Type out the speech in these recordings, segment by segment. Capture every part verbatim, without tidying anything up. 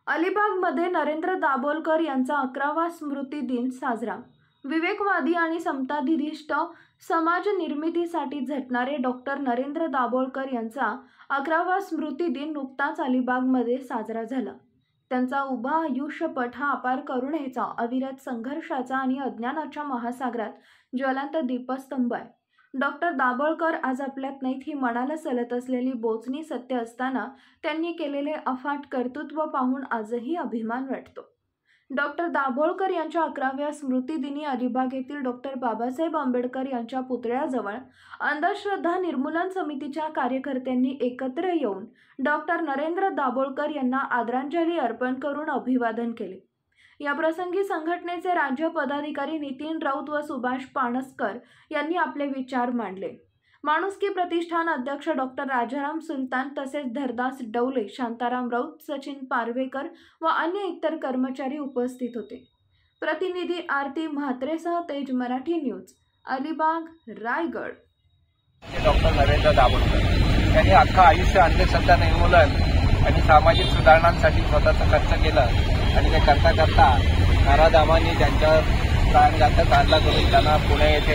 अलिबागमध्ये नरेंद्र दाभोलकर यांचा अकरावा स्मृती दिन साजरा। विवेकवादी आणि समताधिष्ठ समाज निर्मितीसाठी झटणारे डॉक्टर नरेंद्र दाभोलकर यांचा अकरावा स्मृती दिन नुकताच अलिबागमध्ये साजरा झाला। त्यांचा उभा आयुष्यपट हा अपार करुणेचा, अविरत संघर्षाचा आणि अज्ञानाच्या महासागरात ज्वलंत दीपस्तंभ आहे। डॉक्टर दाभोलकर आज आपल्यात नाहीत ही मनाला सलत असलेली बोचणी सत्य असताना त्यांनी केलेले अफाट कर्तृत्व पाहून आजही अभिमान वाटतो। डॉक्टर दाभोलकर यांच्या अकराव्या स्मृतिदिनी अलिबाग येथील डॉक्टर बाबासाहेब आंबेडकर यांच्या पुतळ्याजवळ अंधश्रद्धा निर्मूलन समितीच्या कार्यकर्त्यांनी एकत्र येऊन डॉक्टर नरेंद्र दाभोलकर यांना आदरांजली अर्पण करून अभिवादन केले। या प्रसंगी संघटनेचे राज्य पदाधिकारी नितीन राऊत व सुभाष पाणसकर यांनी आपले विचार मांडले। माणुसकी प्रतिष्ठान अध्यक्ष डॉक्टर राजाराम सुलतान तसेच धरदास डवले, शांताराम राऊत, सचिन पारवेकर व अन्य इतर कर्मचारी उपस्थित होते। प्रतिनिधी आरती म्हात्रेसह तेज मराठी न्यूज, अलिबाग, रायगड। डॉक्टर नरेंद्र दाभोलकर यांनी अख्खा आयुष्य अंधश्रद्धा निर्मूलन आणि सामाजिक सुधारणांसाठी स्वतःचा खर्च केलं आणि ते करता करता नारादामांनी त्यांच्यावर प्राणघातक हल्ला करून त्यांना पुणे येथे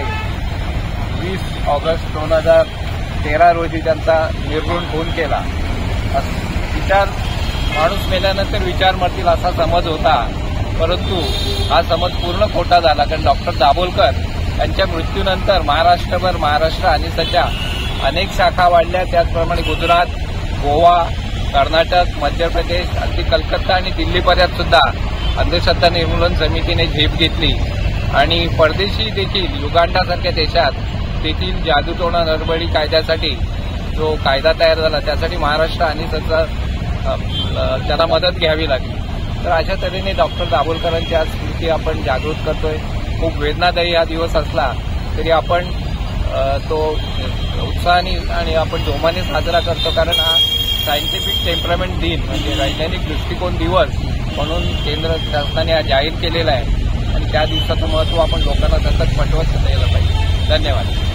वीस ऑगस्ट दोन हजार तेरा रोजी त्यांचा निर्घृण खून केला। विचार माणूस मेल्यानंतर विचार मरतील असा समज होता, परंतु हा समज पूर्ण खोटा झाला। कारण डॉक्टर दाभोलकर यांच्या मृत्यूनंतर महाराष्ट्रभर, महाराष्ट्र आणि सध्या अनेक शाखा वाढल्या। त्याचप्रमाणे गुजरात, गोवा, कर्नाटक, मध्य प्रदेश, अगदी कलकत्ता आणि दिल्लीपर्यंत सुद्धा अंधश्रद्धा निर्मूलन समितीने झेप घेतली आणि परदेशी देखील युगांडासारख्या देशात देखील जादूटोणा नरबळी कायद्यासाठी जो कायदा तयार झाला त्यासाठी महाराष्ट्र आणि त्याचा त्याला मदत घ्यावी लागली। तर अशा तऱ्हेने डॉक्टर दाभोलकरांची आज स्मृती आपण जागृत करतोय। खूप वेदनादायी हा दिवस असला तरी आपण तो उत्साहाने आणि आपण जोमाने साजरा करतो, कारण हा सायंटिफिक टेम्परामेंट दिन म्हणजे वैज्ञानिक दृष्टिकोन दिवस म्हणून केंद्र शासनाने हा जाहीर केलेला आहे आणि त्या दिवसाचं महत्त्व आपण लोकांना सतत पटवत राहिलं पाहिजे। धन्यवाद।